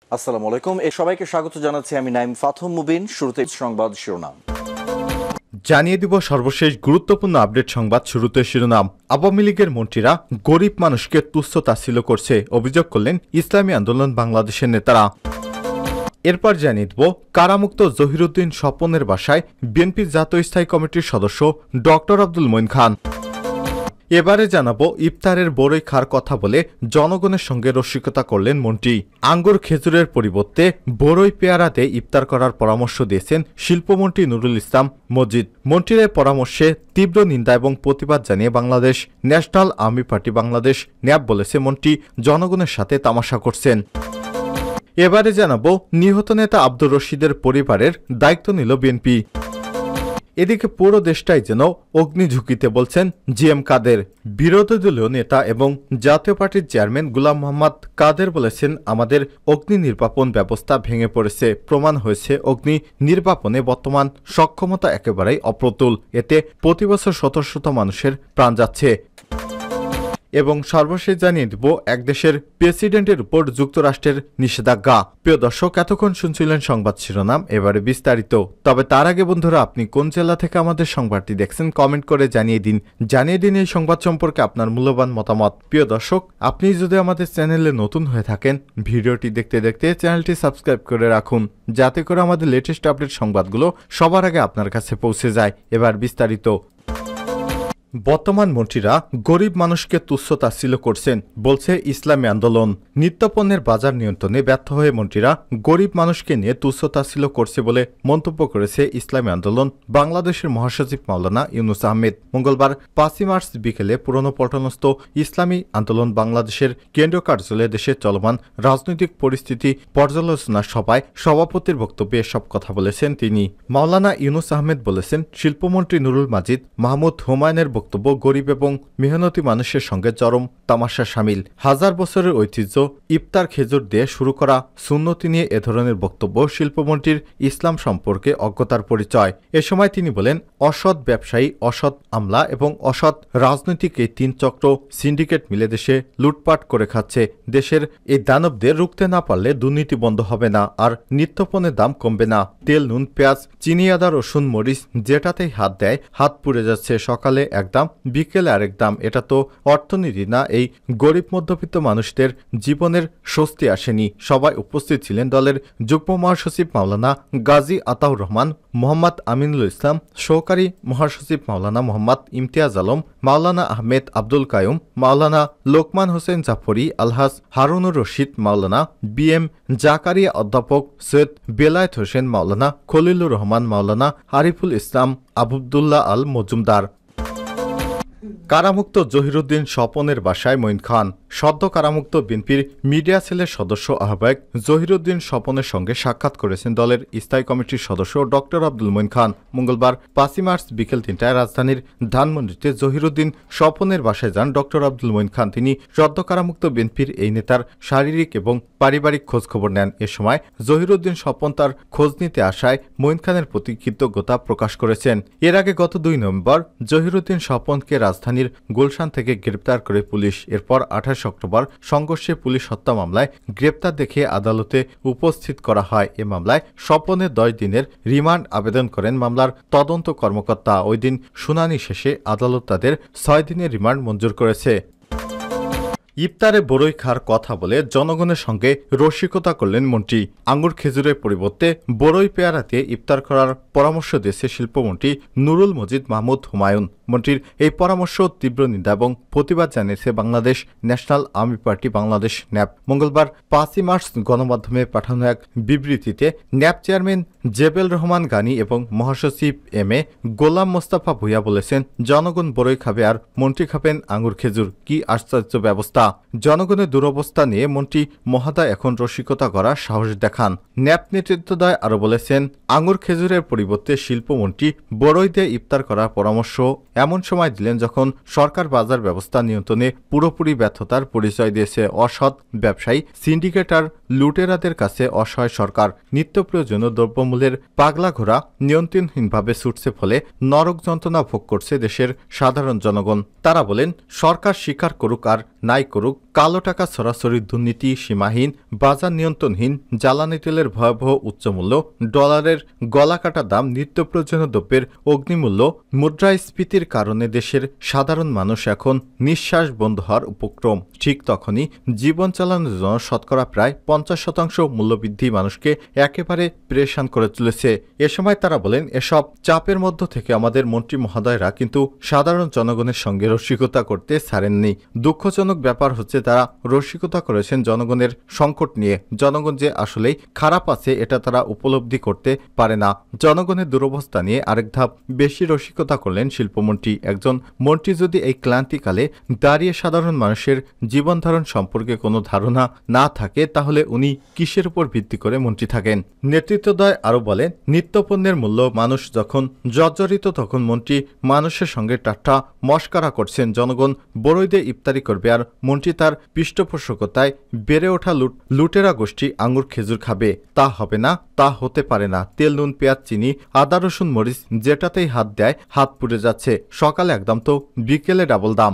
আসসালামু আলাইকুম। সবাইকে স্বাগত জানাচ্ছি আমি নাইম ফাথম মুবিন। শুরুতে সংবাদ শিরোনাম জানিয়ে দিব সর্বশেষ গুরুত্বপূর্ণ আপডেট সংবাদ। শুরুতে শিরোনাম। আওয়ামী লীগের মন্ত্রীরা গরিব মানুষকে তুচ্ছ তাচ্ছিল্য করছে, অভিযোগ করলেন ইসলামী আন্দোলন বাংলাদেশের নেতারা। এরপর জানিয়ে দিব কারামুক্ত জহিরুদ্দিন স্বপনের বাসায় বিএনপি জাতীয় স্থায়ী কমিটির সদস্য ডক্টর আব্দুল মঈন খান। এবারে জানাবো ইফতারের বড়ই খার কথা বলে জনগণের সঙ্গে রসিকতা করলেন মন্ত্রী। আঙ্গুর খেজুরের পরিবর্তে বড়ই পেয়ারাতে ইফতার করার পরামর্শ দিয়েছেন শিল্পমন্ত্রী নুরুল ইসলাম মজিদ। মন্ত্রীর এই পরামর্শে তীব্র নিন্দা এবং প্রতিবাদ জানিয়ে বাংলাদেশ ন্যাশনাল আর্মি পার্টি বাংলাদেশ ন্যাপ বলেছে মন্ত্রী জনগণের সাথে তামাশা করছেন। এবারে জানাবো নিহত নেতা আব্দুর রশিদের পরিবারের দায়িত্ব নিল বিএনপি। এদিকে পুরো দেশটাই যেন অগ্নি ঝুঁকিতে বলছেন জিএম কাদের। বিরোধী দলীয় নেতা এবং জাতীয় পার্টির চেয়ারম্যান গুলাম মোহাম্মদ কাদের বলেছেন, আমাদের অগ্নি নির্বাপন ব্যবস্থা ভেঙে পড়েছে। প্রমাণ হয়েছে অগ্নি নির্বাপনে বর্তমান সক্ষমতা একেবারেই অপ্রতুল। এতে প্রতি বছর শত শত মানুষের প্রাণ যাচ্ছে। এবং সর্বশেষ জানিয়ে দিব এক দেশের প্রেসিডেন্টের উপর যুক্তরাষ্ট্রের নিষেধাজ্ঞা। প্রিয় দর্শক, এতক্ষণ শুনছিলেন সংবাদ শিরোনাম, এবারে বিস্তারিত। তবে তার আগে বন্ধুরা, আপনি কোন জেলা থেকে আমাদের সংবাদটি দেখছেন কমেন্ট করে জানিয়ে দিন এই সংবাদ সম্পর্কে আপনার মূল্যবান মতামত। প্রিয় দর্শক, আপনি যদি আমাদের চ্যানেলে নতুন হয়ে থাকেন, ভিডিওটি দেখতে দেখতে চ্যানেলটি সাবস্ক্রাইব করে রাখুন, যাতে করে আমাদের লেটেস্ট আপডেট সংবাদগুলো সবার আগে আপনার কাছে পৌঁছে যায়। এবার বিস্তারিত। বর্তমান মন্ত্রীরা গরিব মানুষকে তুচ্ছ তাচ্ছিল্য করছেন বলছে ইসলামী আন্দোলন। নিত্যপণ্যের বাজার নিয়ন্ত্রণে ব্যর্থ হয়ে মন্ত্রীরা গরিব মানুষকে নিয়ে তুচ্ছ তাচ্ছিল্য করছে বলে মন্তব্য করেছে ইসলামী আন্দোলন বাংলাদেশের মহাসচিব মাওলানা ইউনুস আহমেদ। মঙ্গলবার 5 মার্চ বিকেলে পুরনো পল্টনস্থ ইসলামী আন্দোলন বাংলাদেশের কেন্দ্রীয় কার্যালয়ে দেশে চলমান রাজনৈতিক পরিস্থিতি পর্যালোচনা সভায় সভাপতির বক্তব্যে এসব কথা বলেছেন তিনি। মাওলানা ইউনুস আহমেদ বলেছেন, শিল্পমন্ত্রী নুরুল মাজিদ মাহমুদ হুমায়ুনের বক্তব্য গরিব এবং মেহনতি মানুষের সঙ্গে চরম তামাশা শামিল। হাজার বছরের ঐতিহ্য ইফতার খেজুর দিয়ে শুরু করা সুন্নতি নিয়ে এ ধরনের বক্তব্য শিল্পমন্ত্রীর ইসলাম সম্পর্কে অজ্ঞতার পরিচয়। এ সময় তিনি বলেন, অসৎ ব্যবসায়ী, অসৎ আমলা এবং অসৎ রাজনৈতিক এই 3 চক্র সিন্ডিকেট মিলে দেশে লুটপাট করে খাচ্ছে। দেশের এই দানবদের রুখতে না পারলে দুর্নীতি বন্ধ হবে না, আর নিত্যপণ্যের দাম কমবে না। তেল, নুন, পেঁয়াজ, চিনি, আদা, রসুন, মরিচ যেটাতেই হাত দেয় হাত পুড়ে যাচ্ছে। সকালে এক দাম, বিকেলে আরেক দাম। এটা তো অর্থনীতি না। এই গরিব মধ্যবিত্ত মানুষদের জীবনের স্বস্তি আসেনি। সবাই উপস্থিত ছিলেন দলের যুগ্ম মহাসচিব মাওলানা গাজী আতাউর রহমান, মোহাম্মদ আমিনুল ইসলাম, সহকারী মহাসচিব মাওলানা মোহাম্মদ ইমতিয়াজ আলম, মাওলানা আহমেদ আব্দুল কায়ুম, মাওলানা লোকমান হোসেন জাফরি, আলহাজ হারুনুর রশিদ, মাওলানা বিএম জাকারিয়া, অধ্যাপক সৈয়দ বেলায়েত হোসেন, মাওলানা খলিলুর রহমান, মাওলানা আরিফুল ইসলাম, আবদুল্লাহ আল মজুমদার। কারামুক্ত জহিরুদ্দিন স্বপনের বাসায় মঈন খান। সদ্য কারামুক্ত বিএনপির মিডিয়া সেলের সদস্য আহ্বায়ক জহিরুদ্দিন স্বপনের সঙ্গে সাক্ষাৎ করেছেন দলের স্থায়ী কমিটির সদস্য ডক্টর আব্দুল মঈন খান। মঙ্গলবার 5 মার্চ বিকেল 3টায় রাজধানীর ধানমন্ডিতে জহিরুদ্দিন স্বপনের বাসায় যান ডক্টর আব্দুল মঈন খান। তিনি সদ্য কারামুক্ত বিএনপির এই নেতার শারীরিক এবং পারিবারিক খোঁজখবর নেন। এ সময় জহিরুদ্দিন স্বপন তার খোঁজ নিতে আসায় মঈন খানের প্রতি কৃতজ্ঞতা প্রকাশ করেছেন। এর আগে গত 2 নভেম্বর জহিরুদ্দিন স্বপনকে রাজধানীর গুলশান থেকে গ্রেপ্তার করে পুলিশ। এরপর 28 অক্টোবর সংঘর্ষে পুলিশ হত্যা মামলায় গ্রেপ্তার দেখে আদালতে উপস্থিত করা হয়। এ মামলায় স্বপনের 10 দিনের রিমান্ড আবেদন করেন মামলার তদন্ত কর্মকর্তা। ওই দিন শুনানি শেষে আদালত তাদের 6 দিনের রিমান্ড মঞ্জুর করেছে। ইফতারে বড়ই খার কথা বলে জনগণের সঙ্গে রসিকতা করলেন মন্ত্রী। আঙ্গুর খেজুরের পরিবর্তে বড়ই পেয়ারাতে ইফতার করার পরামর্শ দিয়েছে শিল্পমন্ত্রী নুরুল মজিদ মাহমুদ হুমায়ুন। মন্ত্রীর এই পরামর্শ তীব্র নিন্দা এবং প্রতিবাদ জানিয়েছে বাংলাদেশ ন্যাশনাল আর্মি পার্টি বাংলাদেশ ন্যাপ। মঙ্গলবার 5 মার্চ গণমাধ্যমে পাঠানো এক বিবৃতিতে ন্যাপ চেয়ারম্যান জেবেল রহমান গানি এবং মহাসচিব এম.এ. গোলাম মোস্তফা ভূঁইয়া বলেছেন, জনগণ বড়ই খাবে আর মন্ত্রী খাবেন আঙ্গুর খেজুর। কি আশ্চর্য ব্যবস্থা! জনগণের দুরবস্থা নিয়ে মন্ত্রী মহোদয় এখন রসিকতা করার সাহস দেখান। ন্যাপ নেতৃত্বদয় আরও বলেছেন, আঙ্গুর খেজুরের পরিবর্তে শিল্পমন্ত্রী বড়ই দিয়ে ইফতার করার পরামর্শ এমন সময় দিলেন যখন সরকার বাজার ব্যবস্থা নিয়ন্ত্রণে পুরোপুরি ব্যর্থতার পরিচয় দিয়েছে। অসৎ ব্যবসায়ী, সিন্ডিকেট আর লুটেরাদের কাছে অসহায় সরকার। নিত্য প্রয়োজনীয় দ্রব্যমূল্যের পাগলা ঘোড়া নিয়ন্ত্রণহীনভাবে ছুটছে, ফলে নরক যন্ত্রণা ভোগ করছে দেশের সাধারণ জনগণ। তারা বলেন, সরকার স্বীকার করুক আর নাই করুক, কালো টাকা ছড়াছড়ি, দুর্নীতি, সীমাহীন বাজার নিয়ন্ত্রণহীন জ্বালানি তেলের ভয়াবহ উচ্চমূল্য, ডলারের গলাকাটা দাম, নিত্য প্রয়োজনীয় দ্রব্যের অগ্নিমূল্য, মুদ্রাস্ফীতির কারণে দেশের সাধারণ মানুষ এখন নিঃশ্বাস বন্ধ হওয়ার উপক্রম। ঠিক তখনই জীবন চালানোর জন্য শতকরা প্রায় 50% মূল্যবৃদ্ধি মানুষকে একেবারে পেরেশান করে তুলেছে। এ সময় তারা বলেন, এসব চাপের মধ্য থেকে আমাদের মন্ত্রী মহোদয়রা কিন্তু সাধারণ জনগণের সঙ্গে রসিকতা করতে ছাড়েননি। দুঃখজনক ব্যাপার হচ্ছে, তারা রসিকতা করেছেন জনগণের সংকট নিয়ে। জনগণ যে আসলেই খারাপ আছে এটা তারা উপলব্ধি করতে পারে না। জনগণের দুরবস্থা নিয়ে আরেক ধাপ বেশি রসিকতা করলেন শিল্পমন্ত্রী। একজন মন্ত্রী যদি এই ক্লান্তিকালে দাঁড়িয়ে সাধারণ মানুষের জীবনধারণ সম্পর্কে কোনো ধারণা না থাকে, তাহলে উনি কিসের উপর ভিত্তি করে মন্ত্রী থাকেন? নেতৃত্বদ্বয় আরও বলেন, নিত্যপণ্যের মূল্য মানুষ যখন জর্জরিত, তখন মন্ত্রী মানুষের সঙ্গে ঠাট্টা মশকরা করছেন। জনগণ বড়ই দিয়ে ইফতারি করবে আর মন্ত্রী তার পৃষ্ঠপোষকতায় বেড়ে ওঠা লুটেরা গোষ্ঠী আঙুর খেজুর খাবে। তা হবে না, তা হতে পারে না। তেল, নুন, পেঁয়াজ, চিনি, আদা, রসুন, মরিচ যেটাতেই হাত দেয় হাত পুড়ে যাচ্ছে। সকালে একদম তো বিকেলে ডাবল দাম।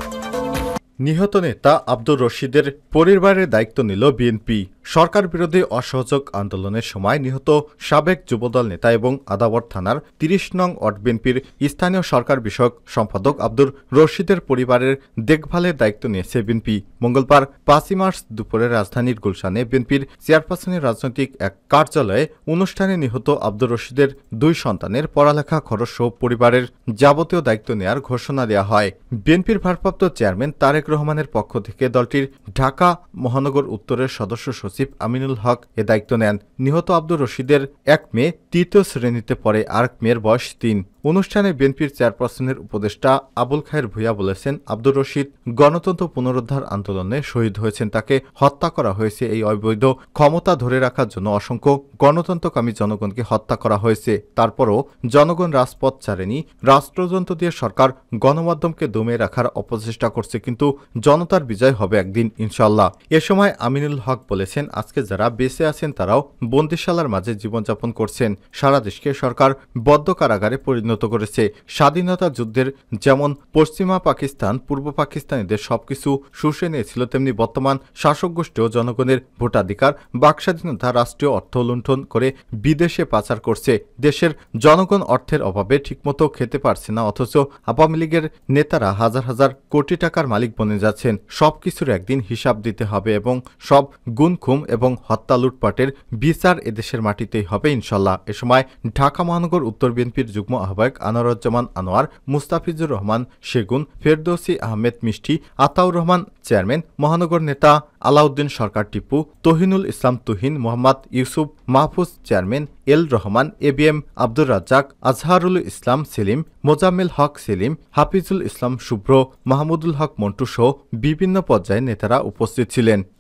নিহত নেতা আব্দুর রশিদের পরিবারের দায়িত্ব নিল বিএনপি। সরকার বিরোধী অসহযোগ আন্দোলনের সময় নিহত সাবেক যুবদল নেতা এবং আদাবর থানার 30 নং ওয়ার্ড বিএনপির স্থানীয় সরকার বিষয়ক সম্পাদক আব্দুর রশিদের পরিবারের দেখভালের দায়িত্ব নিয়েছে বিএনপি। মঙ্গলবার 5 মার্চ দুপুরে রাজধানীর গুলশানে বিএনপির চেয়ারপারসনের রাজনৈতিক এক কার্যালয়ে অনুষ্ঠানে নিহত আব্দুর রশিদের 2 সন্তানের পড়ালেখা খরচ সহ পরিবারের যাবতীয় দায়িত্ব নেওয়ার ঘোষণা দেওয়া হয়। বিএনপির ভারপ্রাপ্ত চেয়ারম্যান তারেক রহমানের পক্ষ থেকে দলটির ঢাকা মহানগর উত্তরের সদস্য সচিব আমিনুল হক এ দায়িত্ব নেন। নিহত আব্দুর রশিদের এক মেয়ে 3য় শ্রেণীতে পড়ে, আর মেয়ের বয়স 3। অনুষ্ঠানে বিএনপির চেয়ারপারসনের উপদেষ্টা আবুল খায়ের ভূঁইয়া বলেছেন, আব্দুর রশিদ গণতন্ত্র পুনরুদ্ধার আন্দোলনে শহীদ হয়েছেন। তাকে হত্যা করা হয়েছে। এই অবৈধ ক্ষমতা ধরে রাখার জন্য অসংখ্য গণতন্ত্রকামী জনগণকে হত্যা করা হয়েছে। তারপরও জনগণ রাজপথ ছাড়েনি। রাষ্ট্রযন্ত্র দিয়ে সরকার গণমাধ্যমকে দমিয়ে রাখার অপচেষ্টা করছে, কিন্তু জনতার বিজয় হবে একদিন ইনশাল্লাহ। এ সময় আমিনুল হক বলেছেন, আজকে যারা বেঁচে আছেন তারাও বন্দিশালার মাঝে জীবনযাপন করছেন। সারা দেশকে সরকার বদ্ধ কারাগারে পরিণত করেছে। স্বাধীনতা যুদ্ধের যেমন পশ্চিমা পাকিস্তান পূর্ব পাকিস্তানিদের সবকিছু শুষে নিয়েছিল, তেমনি বর্তমান শাসক গোষ্ঠীও জনগণের ভোটাধিকার, বাকস্বাধীনতা, রাষ্ট্রীয় অর্থ লুণ্ঠন করে বিদেশে পাচার করছে। দেশের জনগণ অর্থের অভাবে ঠিকমতো খেতে পারছে না, অথচ আওয়ামী লীগের নেতারা হাজার হাজার কোটি টাকার মালিক বনে যাচ্ছেন। সবকিছুর একদিন হিসাব দিতে হবে এবং সব গুনখুম এবং হত্যা লুটপাটের বিচার এদেশের মাটিতেই হবে ইনশাল্লাহ। এ সময় ঢাকা মহানগর উত্তর বিএনপির যুগ্ম আহ্বায়ক আনোয়ারুজ্জামান আনোয়ার, মুস্তাফিজুর রহমান সেগুন, ফেরদৌসী আহমেদ মিষ্টি, আতাউর রহমান চেয়ারম্যান, মহানগর নেতা Alauddin Sarkar Tipu, Tohinul Islam Tuhin, Mohammad Yusuf Mahfuz chairman, L Rahman, A B M Abdur Razzak, Azharul Islam Selim, Mozammel Haque Selim, Hafizul Islam Shubhro, Mahmudul Haque Montu সহ বিভিন্ন পর্যায়ে নেতারা উপস্থিত ছিলেন।